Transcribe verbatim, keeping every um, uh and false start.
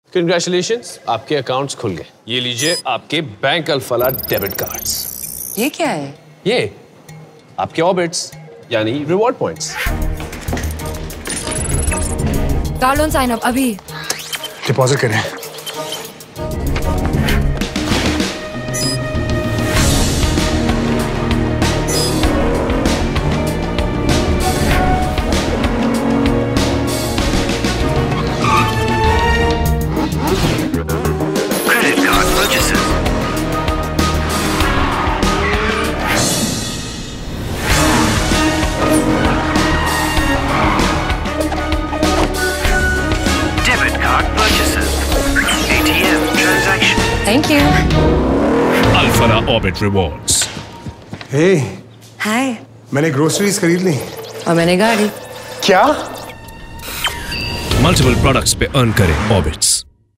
Congratulations, आपके accounts खुल गए। ये लीजिए आपके बैंक अल्फला डेबिट कार्ड्स। ये क्या है? ये आपके ऑर्बिट्स यानी reward points. Car loan sign up अभी। डिपॉजिट करें। Thank you. Alfala Orbit Rewards. Hey. Hi. मैंने ग्रोसरीज खरीद ली। और मैंने गाड़ी। क्या? Multiple products पे earn करें Orbits.